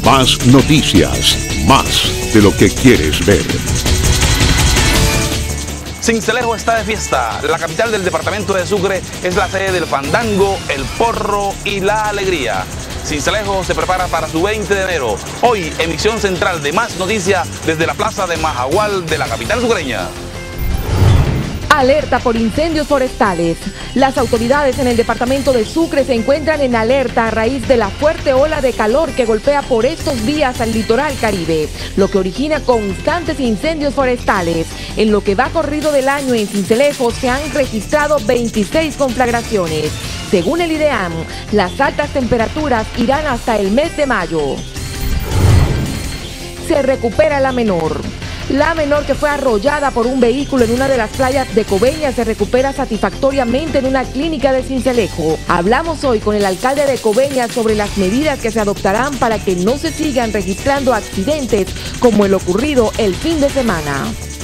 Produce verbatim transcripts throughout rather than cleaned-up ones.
Más noticias, más de lo que quieres ver. Sincelejo está de fiesta. La capital del departamento de Sucre es la sede del fandango, el porro y la alegría. Sincelejo se prepara para su veinte de enero. Hoy, emisión central de Más Noticias desde la plaza de Majagual de la capital sucreña. Alerta por incendios forestales. Las autoridades en el departamento de Sucre se encuentran en alerta a raíz de la fuerte ola de calor que golpea por estos días al litoral Caribe, lo que origina constantes incendios forestales. En lo que va corrido del año en Sincelejo se han registrado veintiséis conflagraciones. Según el IDEAM, las altas temperaturas irán hasta el mes de mayo. Se recupera la menor. La menor que fue arrollada por un vehículo en una de las playas de Coveñas se recupera satisfactoriamente en una clínica de Sincelejo. Hablamos hoy con el alcalde de Coveñas sobre las medidas que se adoptarán para que no se sigan registrando accidentes como el ocurrido el fin de semana.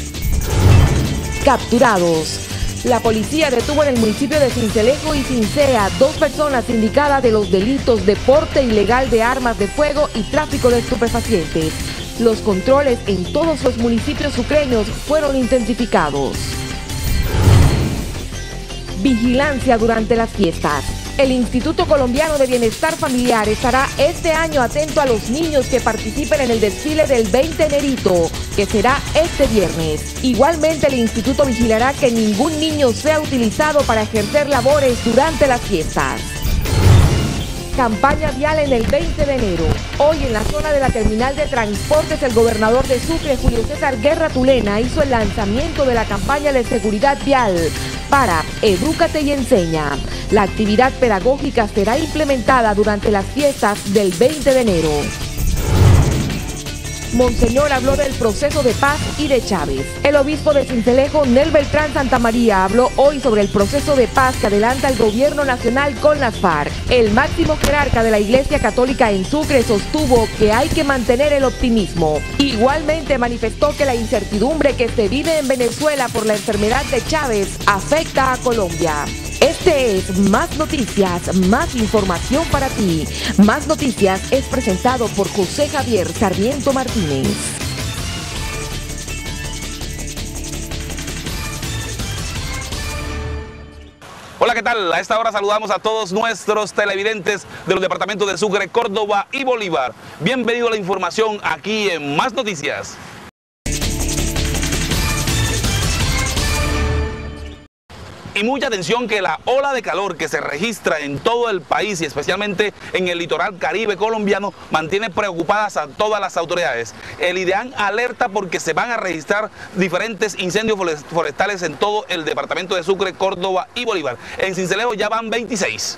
Capturados. La policía detuvo en el municipio de Sincelejo y Cincea dos personas indicadas de los delitos de porte ilegal de armas de fuego y tráfico de estupefacientes. Los controles en todos los municipios sucreños fueron intensificados. Vigilancia durante las fiestas. El Instituto Colombiano de Bienestar Familiar estará este año atento a los niños que participen en el desfile del veinte Enerito, que será este viernes. Igualmente, el instituto vigilará que ningún niño sea utilizado para ejercer labores durante las fiestas. Campaña vial en el veinte de enero. Hoy en la zona de la terminal de transportes el gobernador de Sucre, Julio César Guerra Tulena, hizo el lanzamiento de la campaña de seguridad vial para Edúcate y Enseña. La actividad pedagógica será implementada durante las fiestas del veinte de enero. Monseñor habló del proceso de paz y de Chávez. El obispo de Sincelejo, Nel Beltrán Santamaría, habló hoy sobre el proceso de paz que adelanta el gobierno nacional con las FARC. El máximo jerarca de la Iglesia Católica en Sucre sostuvo que hay que mantener el optimismo. Igualmente manifestó que la incertidumbre que se vive en Venezuela por la enfermedad de Chávez afecta a Colombia. Este es Más Noticias, más información para ti. Más Noticias es presentado por José Javier Sarmiento Martínez. Hola, ¿qué tal? A esta hora saludamos a todos nuestros televidentes de los departamentos de Sucre, Córdoba y Bolívar. Bienvenido a la información aquí en Más Noticias. Y mucha atención que la ola de calor que se registra en todo el país y especialmente en el litoral caribe colombiano mantiene preocupadas a todas las autoridades. El IDEAM alerta porque se van a registrar diferentes incendios forestales en todo el departamento de Sucre, Córdoba y Bolívar. En Sincelejo ya van veintiséis.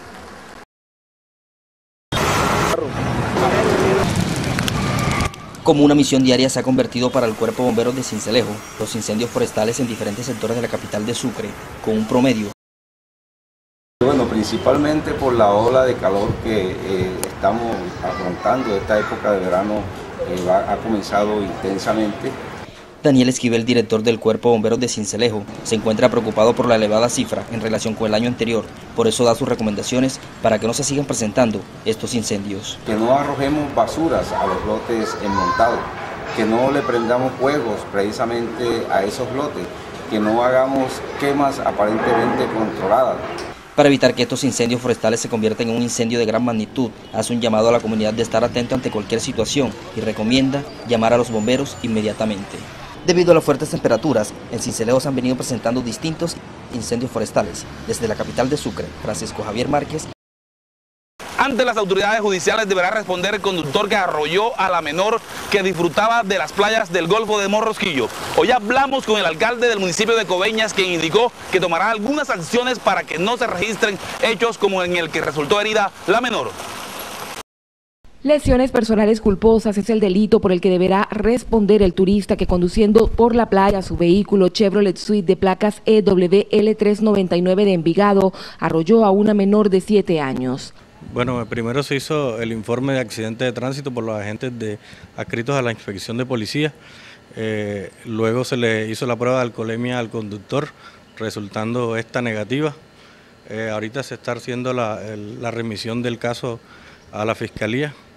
Como una misión diaria se ha convertido para el Cuerpo de Bomberos de Sincelejo los incendios forestales en diferentes sectores de la capital de Sucre, con un promedio. Bueno, principalmente por la ola de calor que eh, estamos afrontando. Esta época de verano eh, va, ha comenzado intensamente. Daniel Esquivel, director del Cuerpo de Bomberos de Sincelejo, se encuentra preocupado por la elevada cifra en relación con el año anterior. Por eso da sus recomendaciones para que no se sigan presentando estos incendios. Que no arrojemos basuras a los lotes enmontados, que no le prendamos fuegos precisamente a esos lotes, que no hagamos quemas aparentemente controladas. Para evitar que estos incendios forestales se conviertan en un incendio de gran magnitud, hace un llamado a la comunidad de estar atento ante cualquier situación y recomienda llamar a los bomberos inmediatamente. Debido a las fuertes temperaturas, en Sincelejo se han venido presentando distintos incendios forestales. Desde la capital de Sucre, Francisco Javier Márquez. Ante las autoridades judiciales deberá responder el conductor que arrolló a la menor que disfrutaba de las playas del Golfo de Morrosquillo. Hoy hablamos con el alcalde del municipio de Coveñas, quien indicó que tomará algunas acciones para que no se registren hechos como en el que resultó herida la menor. Lesiones personales culposas es el delito por el que deberá responder el turista que conduciendo por la playa su vehículo Chevrolet Suite de placas E W L trescientos noventa y nueve de Envigado arrolló a una menor de siete años. Bueno, primero se hizo el informe de accidente de tránsito por los agentes de, adscritos a la inspección de policía. Eh, luego se le hizo la prueba de alcoholemia al conductor, resultando esta negativa. Eh, ahorita se está haciendo la, el, la remisión del caso a la Fiscalía.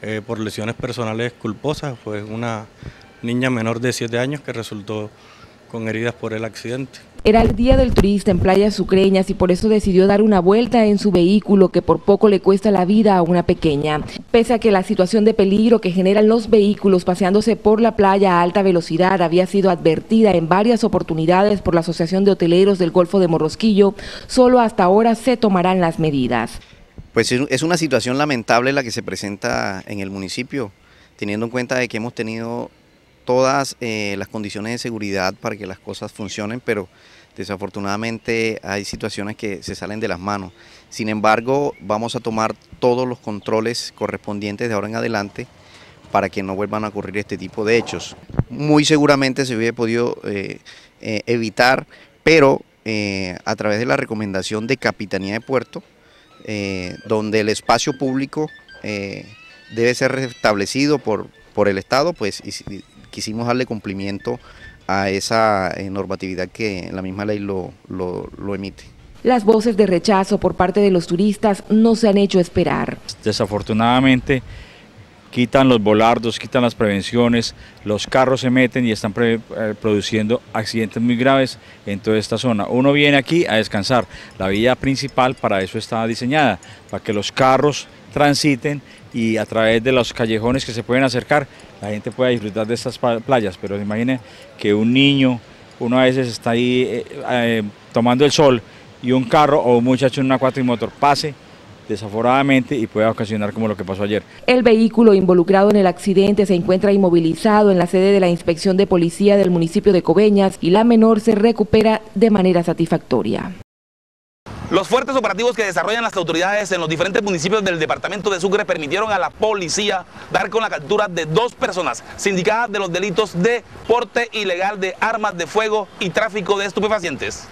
eh, por lesiones personales culposas. Fue una niña menor de siete años que resultó con heridas por el accidente. Era el día del turista en Playas Sucreñas y por eso decidió dar una vuelta en su vehículo que por poco le cuesta la vida a una pequeña. Pese a que la situación de peligro que generan los vehículos paseándose por la playa a alta velocidad había sido advertida en varias oportunidades por la Asociación de Hoteleros del Golfo de Morrosquillo, solo hasta ahora se tomarán las medidas. Pues es una situación lamentable la que se presenta en el municipio, teniendo en cuenta de que hemos tenido todas eh, las condiciones de seguridad para que las cosas funcionen, pero desafortunadamente hay situaciones que se salen de las manos. Sin embargo, vamos a tomar todos los controles correspondientes de ahora en adelante para que no vuelvan a ocurrir este tipo de hechos. Muy seguramente se hubiera podido eh, eh, evitar, pero eh, a través de la recomendación de Capitanía de Puerto, eh, donde el espacio público eh, debe ser restablecido por, por el Estado, pues y, quisimos darle cumplimiento a esa normatividad que la misma ley lo, lo, lo emite. Las voces de rechazo por parte de los turistas no se han hecho esperar. Desafortunadamente quitan los volardos, quitan las prevenciones, los carros se meten y están pre, eh, produciendo accidentes muy graves en toda esta zona. Uno viene aquí a descansar, la vía principal para eso está diseñada, para que los carros transiten y a través de los callejones que se pueden acercar, la gente pueda disfrutar de estas playas, pero imaginen que un niño, uno a veces está ahí eh, eh, tomando el sol y un carro o un muchacho en una cuatrimotor pase desaforadamente y pueda ocasionar como lo que pasó ayer. El vehículo involucrado en el accidente se encuentra inmovilizado en la sede de la Inspección de Policía del municipio de Coveñas y la menor se recupera de manera satisfactoria. Los fuertes operativos que desarrollan las autoridades en los diferentes municipios del departamento de Sucre permitieron a la policía dar con la captura de dos personas sindicadas de los delitos de porte ilegal de armas de fuego y tráfico de estupefacientes.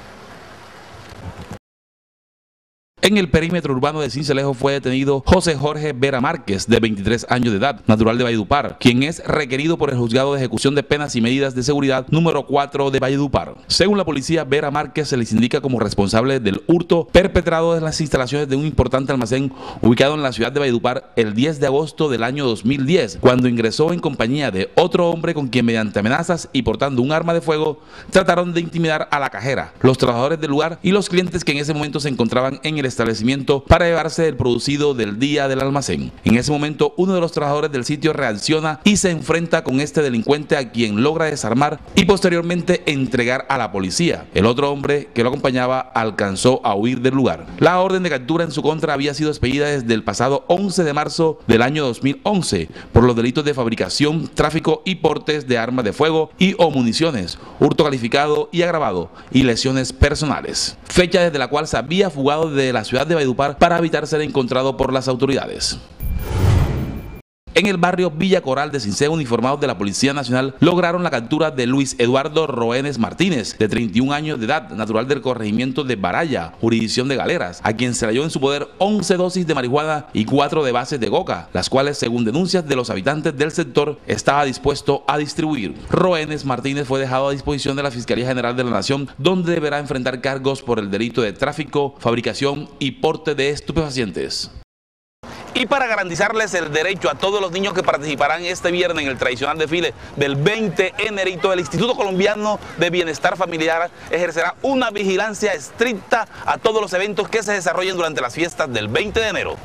En el perímetro urbano de Sincelejo fue detenido José Jorge Vera Márquez, de veintitrés años de edad, natural de Valledupar, quien es requerido por el Juzgado de Ejecución de Penas y Medidas de Seguridad número cuatro de Valledupar. Según la policía, Vera Márquez se les indica como responsable del hurto perpetrado en las instalaciones de un importante almacén ubicado en la ciudad de Valledupar el diez de agosto del año dos mil diez, cuando ingresó en compañía de otro hombre con quien mediante amenazas y portando un arma de fuego trataron de intimidar a la cajera, los trabajadores del lugar y los clientes que en ese momento se encontraban en el establecimiento para llevarse el producido del día del almacén. En ese momento, uno de los trabajadores del sitio reacciona y se enfrenta con este delincuente, a quien logra desarmar y posteriormente entregar a la policía. El otro hombre que lo acompañaba alcanzó a huir del lugar. La orden de captura en su contra había sido expedida desde el pasado once de marzo del año dos mil once por los delitos de fabricación, tráfico y portes de armas de fuego y o municiones, hurto calificado y agravado y lesiones personales. Fecha desde la cual se había fugado de la ciudad de Valledupar para evitar ser encontrado por las autoridades. En el barrio Villa Coral de Sinceo, uniformados de la Policía Nacional lograron la captura de Luis Eduardo Roenes Martínez, de treinta y un años de edad, natural del corregimiento de Baraya, jurisdicción de Galeras, a quien se le halló en su poder once dosis de marihuana y cuatro de bases de coca, las cuales, según denuncias de los habitantes del sector, estaba dispuesto a distribuir. Roenes Martínez fue dejado a disposición de la Fiscalía General de la Nación, donde deberá enfrentar cargos por el delito de tráfico, fabricación y porte de estupefacientes. Y para garantizarles el derecho a todos los niños que participarán este viernes en el tradicional desfile del veinte enerito, el Instituto Colombiano de Bienestar Familiar ejercerá una vigilancia estricta a todos los eventos que se desarrollen durante las fiestas del veinte de enero.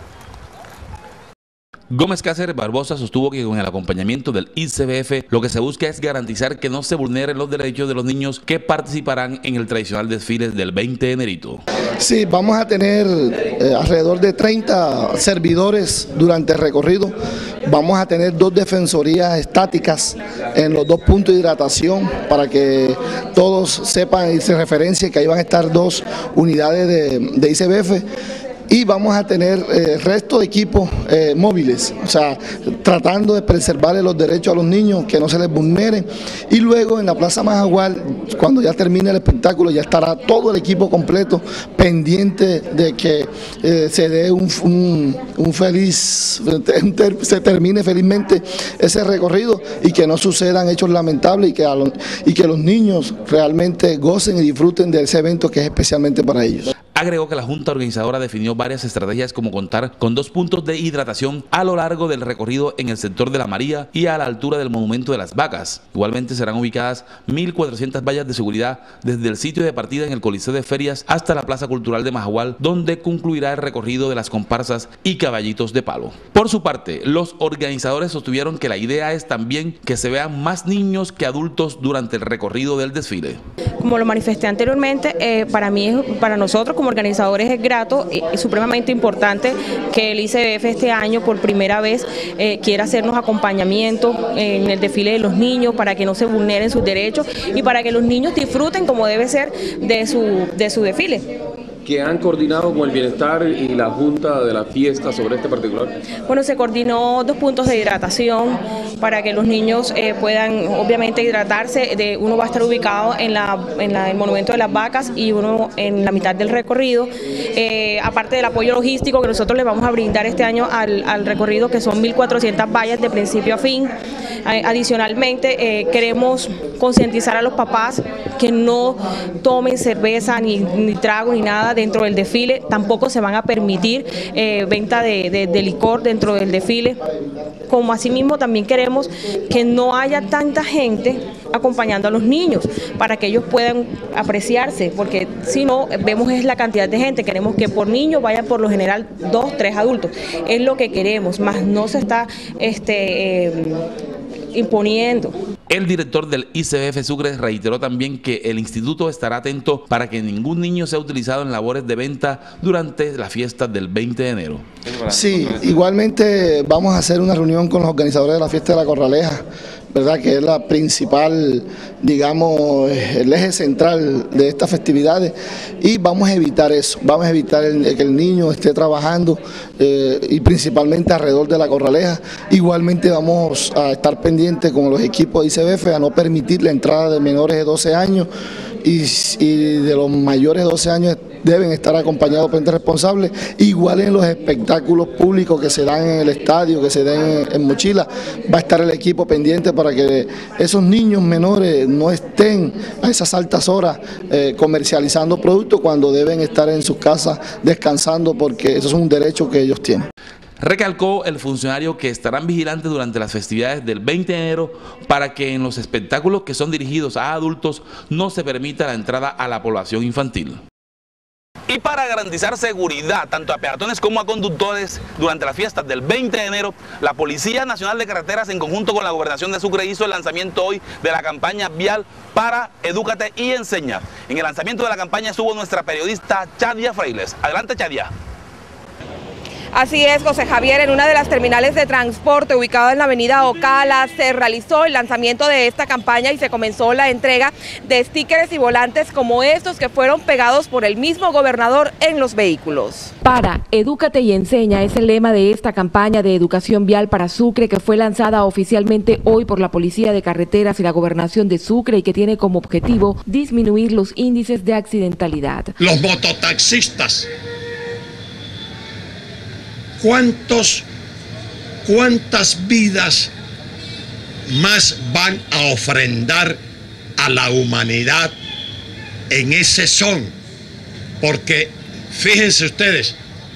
Gómez Cáceres Barbosa sostuvo que con el acompañamiento del I C B F lo que se busca es garantizar que no se vulneren los derechos de los niños que participarán en el tradicional desfile del veinte de enerito. Sí, vamos a tener eh, alrededor de treinta servidores durante el recorrido. Vamos a tener dos defensorías estáticas en los dos puntos de hidratación para que todos sepan y se referencien que ahí van a estar dos unidades de, de I C B F. Y vamos a tener el eh, resto de equipos eh, móviles, o sea, tratando de preservarle los derechos a los niños, que no se les vulneren. Y luego en la Plaza Majagual, cuando ya termine el espectáculo, ya estará todo el equipo completo pendiente de que eh, se dé un, un, un feliz, se termine felizmente ese recorrido y que no sucedan hechos lamentables y que, a los, y que los niños realmente gocen y disfruten de ese evento que es especialmente para ellos. Agregó que la Junta Organizadora definió varias estrategias como contar con dos puntos de hidratación a lo largo del recorrido en el sector de la María y a la altura del Monumento de las Vacas. Igualmente serán ubicadas mil cuatrocientas vallas de seguridad desde el sitio de partida en el Coliseo de Ferias hasta la Plaza Cultural de Majagual, donde concluirá el recorrido de las comparsas y caballitos de palo. Por su parte, los organizadores sostuvieron que la idea es también que se vean más niños que adultos durante el recorrido del desfile. Como lo manifesté anteriormente, eh, para mí, para nosotros como organizadores es grato y eh, supremamente importante que el I C B F este año por primera vez eh, quiera hacernos acompañamiento en el desfile de los niños para que no se vulneren sus derechos y para que los niños disfruten como debe ser de su, de su desfile. ¿Que han coordinado con el bienestar y la Junta de la fiesta sobre este particular? Bueno, se coordinó dos puntos de hidratación para que los niños eh, puedan obviamente hidratarse. De, uno va a estar ubicado en, la, en la, el Monumento de las Vacas y uno en la mitad del recorrido. Eh, aparte del apoyo logístico que nosotros le vamos a brindar este año al, al recorrido, que son mil cuatrocientas vallas de principio a fin. Adicionalmente, eh, queremos concientizar a los papás que no tomen cerveza ni, ni trago ni nada dentro del desfile. Tampoco se van a permitir eh, venta de, de, de licor dentro del desfile. Como asimismo también queremos que no haya tanta gente acompañando a los niños para que ellos puedan apreciarse, porque si no vemos es la cantidad de gente. Queremos que por niño vayan por lo general dos, tres adultos. Es lo que queremos, más no se está este, eh, imponiendo. El director del I C B F Sucre reiteró también que el instituto estará atento para que ningún niño sea utilizado en labores de venta durante las fiestas del veinte de enero. Sí, igualmente vamos a hacer una reunión con los organizadores de la fiesta de la Corraleja, ¿verdad? Que es la principal, digamos, el eje central de estas festividades, y vamos a evitar eso, vamos a evitar el, que el niño esté trabajando eh, y principalmente alrededor de la Corraleja. Igualmente vamos a estar pendientes con los equipos de I C B F a no permitir la entrada de menores de doce años y, y de los mayores de doce años deben estar acompañados por entes responsables. Igual en los espectáculos públicos que se dan en el estadio, que se den en, en Mochila, va a estar el equipo pendiente para que esos niños menores no estén a esas altas horas eh, comercializando productos cuando deben estar en sus casas descansando, porque eso es un derecho que ellos tienen. Recalcó el funcionario que estarán vigilantes durante las festividades del veinte de enero para que en los espectáculos que son dirigidos a adultos no se permita la entrada a la población infantil. Y para garantizar seguridad tanto a peatones como a conductores durante las fiestas del veinte de enero, la Policía Nacional de Carreteras en conjunto con la Gobernación de Sucre hizo el lanzamiento hoy de la campaña vial para Edúcate y Enseña. En el lanzamiento de la campaña estuvo nuestra periodista Chadia Freiles. Adelante, Chadia. Así es, José Javier, en una de las terminales de transporte ubicada en la avenida Ocala se realizó el lanzamiento de esta campaña y se comenzó la entrega de stickers y volantes como estos que fueron pegados por el mismo gobernador en los vehículos. Para Edúcate y Enseña es el lema de esta campaña de educación vial para Sucre, que fue lanzada oficialmente hoy por la Policía de Carreteras y la Gobernación de Sucre y que tiene como objetivo disminuir los índices de accidentalidad. Los mototaxistas, ¿Cuántos, cuántas vidas más van a ofrendar a la humanidad en ese son? Porque fíjense ustedes,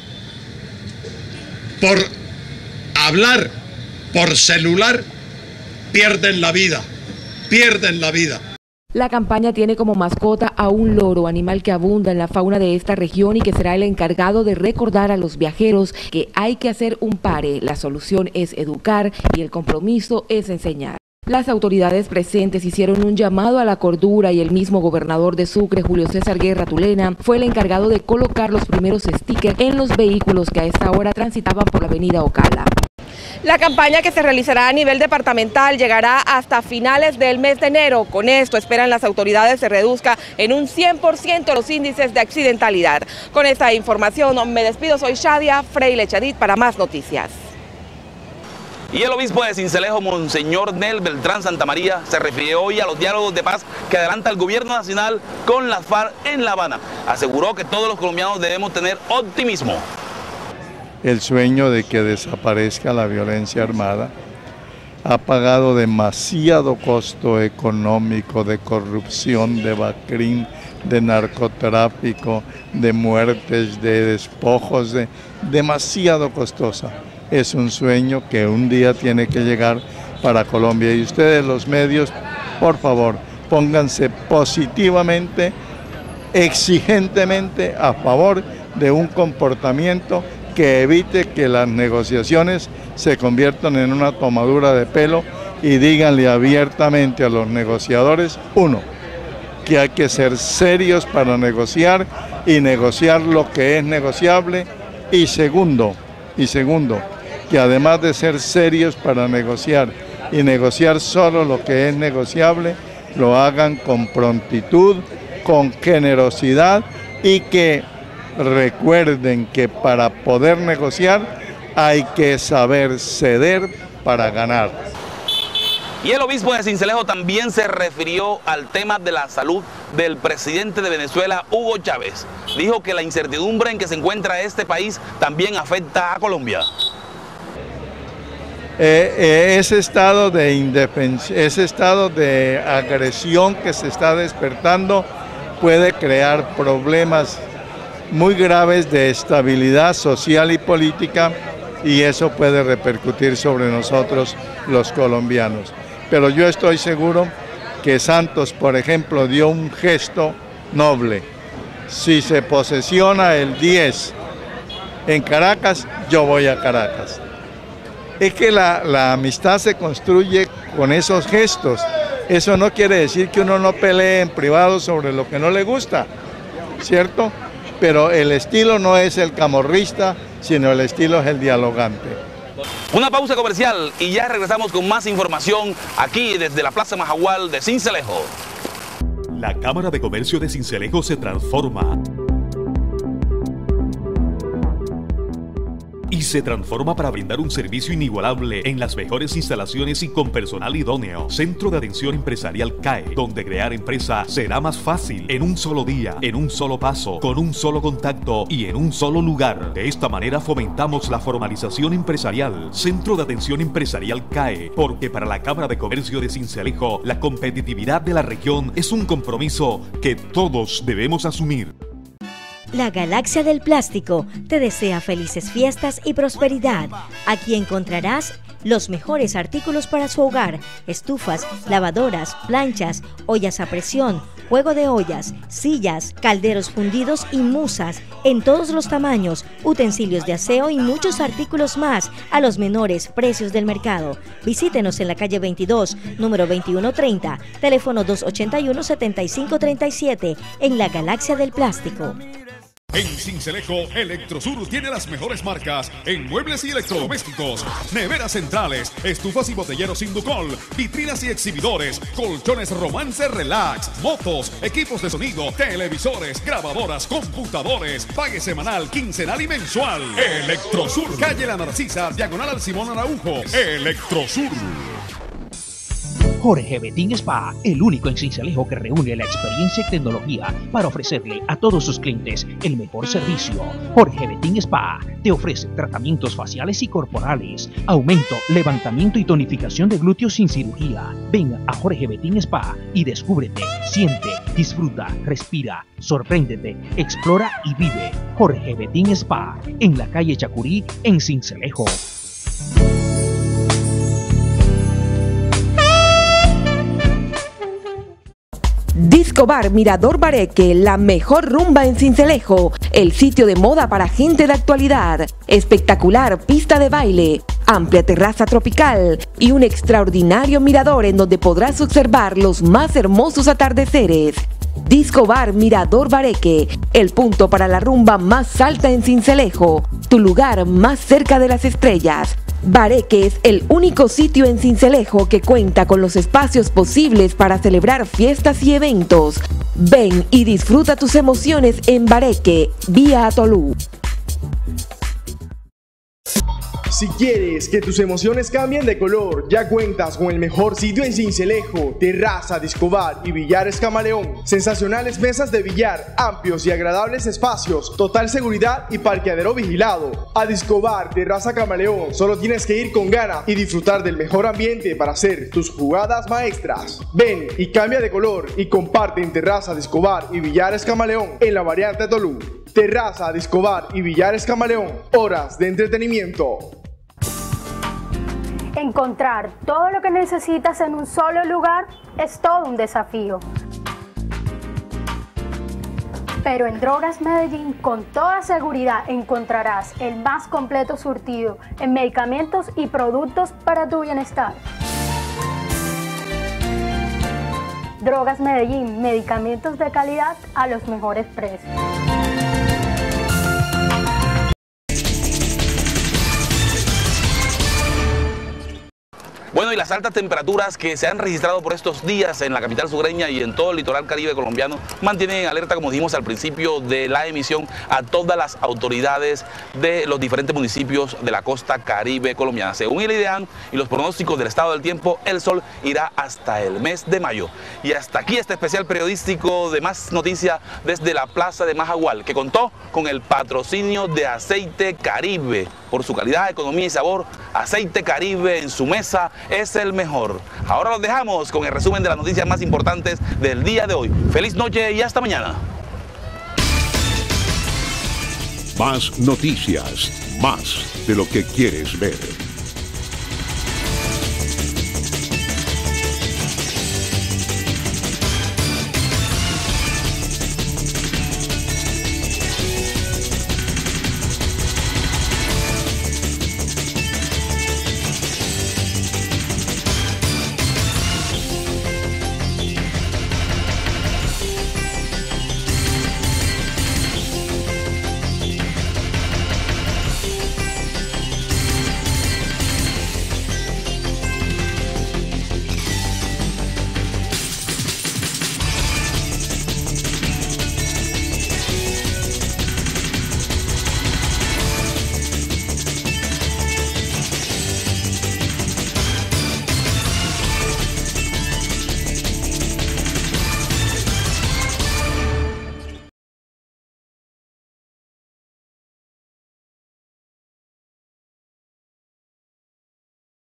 por hablar por celular pierden la vida, pierden la vida. La campaña tiene como mascota a un loro, animal que abunda en la fauna de esta región y que será el encargado de recordar a los viajeros que hay que hacer un pare. La solución es educar y el compromiso es enseñar. Las autoridades presentes hicieron un llamado a la cordura y el mismo gobernador de Sucre, Julio César Guerra Tulena, fue el encargado de colocar los primeros stickers en los vehículos que a esta hora transitaban por la avenida Ocala. La campaña, que se realizará a nivel departamental, llegará hasta finales del mes de enero. Con esto esperan las autoridades se reduzca en un cien por ciento los índices de accidentalidad. Con esta información me despido, soy Shadia Freile Chadid para más noticias. Y el obispo de Sincelejo, Monseñor Nel Beltrán Santamaría, se refirió hoy a los diálogos de paz que adelanta el gobierno nacional con las FARC en La Habana. Aseguró que todos los colombianos debemos tener optimismo. El sueño de que desaparezca la violencia armada ha pagado demasiado costo económico, de corrupción, de bacrín, de narcotráfico, de muertes, de despojos, de, demasiado costosa. Es un sueño que un día tiene que llegar para Colombia. Y ustedes, los medios, por favor, pónganse positivamente, exigentemente a favor de un comportamiento que evite que las negociaciones se conviertan en una tomadura de pelo, y díganle abiertamente a los negociadores, uno, que hay que ser serios para negociar y negociar lo que es negociable, y segundo, y segundo, que además de ser serios para negociar y negociar solo lo que es negociable, lo hagan con prontitud, con generosidad, y que recuerden que para poder negociar hay que saber ceder para ganar. Y el obispo de Sincelejo también se refirió al tema de la salud del presidente de Venezuela, Hugo Chávez. Dijo que la incertidumbre en que se encuentra este país también afecta a Colombia. Eh, eh, ese estado de indefensión, ese estado de agresión que se está despertando puede crear problemas muy graves de estabilidad social y política, y eso puede repercutir sobre nosotros los colombianos. Pero yo estoy seguro que Santos, por ejemplo, dio un gesto noble. Si se posesiona el diez en Caracas, yo voy a Caracas. Es que la, la amistad se construye con esos gestos. Eso no quiere decir que uno no pelee en privado sobre lo que no le gusta, ¿cierto? Pero el estilo no es el camorrista, sino el estilo es el dialogante. Una pausa comercial y ya regresamos con más información aquí desde la Plaza Majagual de Sincelejo. La Cámara de Comercio de Sincelejo se transforma. Y se transforma para brindar un servicio inigualable en las mejores instalaciones y con personal idóneo. Centro de Atención Empresarial C A E, donde crear empresa será más fácil, en un solo día, en un solo paso, con un solo contacto y en un solo lugar. De esta manera fomentamos la formalización empresarial. Centro de Atención Empresarial C A E, porque para la Cámara de Comercio de Sincelejo, la competitividad de la región es un compromiso que todos debemos asumir. La Galaxia del Plástico te desea felices fiestas y prosperidad. Aquí encontrarás los mejores artículos para su hogar: estufas, lavadoras, planchas, ollas a presión, juego de ollas, sillas, calderos fundidos y musas en todos los tamaños, utensilios de aseo y muchos artículos más a los menores precios del mercado. Visítenos en la calle veintidós, número veintiuno treinta, teléfono dos ochenta y uno, setenta y cinco treinta y siete, en la Galaxia del Plástico. En Sincelejo, Electrosur tiene las mejores marcas en muebles y electrodomésticos, neveras centrales, estufas y botelleros Inducol, vitrinas y exhibidores, colchones Romance Relax, motos, equipos de sonido, televisores, grabadoras, computadores. Pague semanal, quincenal y mensual. Electrosur, calle La Narcisa, diagonal al Simón Araujo. Electrosur. Jorge Betín Spa, el único en Sincelejo que reúne la experiencia y tecnología para ofrecerle a todos sus clientes el mejor servicio. Jorge Betín Spa te ofrece tratamientos faciales y corporales, aumento, levantamiento y tonificación de glúteos sin cirugía. Ven a Jorge Betín Spa y descúbrete, siente, disfruta, respira, sorpréndete, explora y vive. Jorge Betín Spa, en la calle Chacurí, en Sincelejo. Disco Bar Mirador Bareque, la mejor rumba en Sincelejo, el sitio de moda para gente de actualidad, espectacular pista de baile, amplia terraza tropical y un extraordinario mirador en donde podrás observar los más hermosos atardeceres. Disco Bar Mirador Bareque, el punto para la rumba más alta en Sincelejo, tu lugar más cerca de las estrellas. Bareque es el único sitio en Sincelejo que cuenta con los espacios posibles para celebrar fiestas y eventos. Ven y disfruta tus emociones en Bareque, vía Tolú. Si quieres que tus emociones cambien de color, ya cuentas con el mejor sitio en Sincelejo, Terraza Discobar y Billares Camaleón. Sensacionales mesas de billar, amplios y agradables espacios, total seguridad y parqueadero vigilado. A Discobar, Terraza Camaleón, solo tienes que ir con ganas y disfrutar del mejor ambiente para hacer tus jugadas maestras. Ven y cambia de color y comparte en Terraza Discobar y Billares Camaleón en la variante Tolú. Terraza Discobar y Billares Camaleón, horas de entretenimiento. Encontrar todo lo que necesitas en un solo lugar es todo un desafío. Pero en Drogas Medellín, con toda seguridad, encontrarás el más completo surtido en medicamentos y productos para tu bienestar. Drogas Medellín, medicamentos de calidad a los mejores precios. Bueno, y las altas temperaturas que se han registrado por estos días en la capital sureña y en todo el litoral caribe colombiano mantienen en alerta, como dijimos al principio de la emisión, a todas las autoridades de los diferentes municipios de la costa caribe colombiana. Según el IDEAN y los pronósticos del estado del tiempo, el sol irá hasta el mes de mayo. Y hasta aquí este especial periodístico de Más Noticias desde la Plaza de Majagual, que contó con el patrocinio de Aceite Caribe. Por su calidad, economía y sabor, Aceite Caribe en su mesa es el mejor. Ahora los dejamos con el resumen de las noticias más importantes del día de hoy. Feliz noche y hasta mañana. Más noticias, más de lo que quieres ver.